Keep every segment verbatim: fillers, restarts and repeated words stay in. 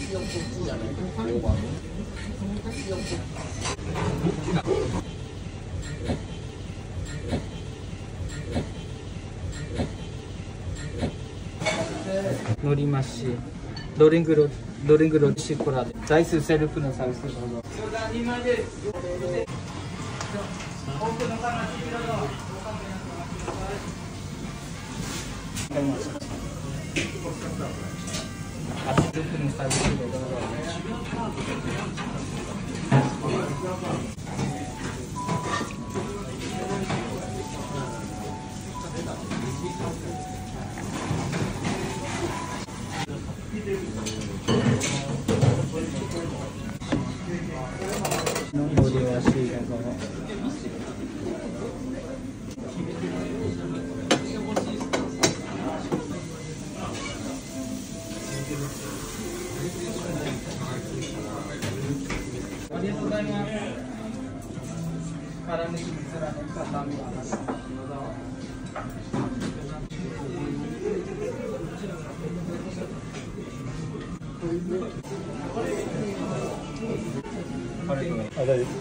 乗りますし、ドリンクロドリンクロシコラで座椅子セルフのサービスどうぞ。にまいです。奥の方にどうぞ。わかりました。あ、セルフのサービスでどうぞ。のご利用しどうぞ。ありがとうございます。辛みつらの方もどうぞ。ありがとうございます。あ、大丈夫です。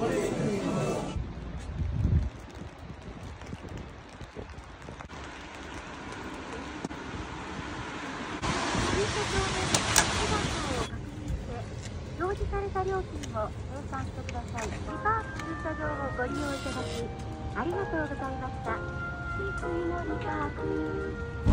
表示された料金を計算してください。以下駐車場をご利用いただきありがとうございました。シークイモリパーク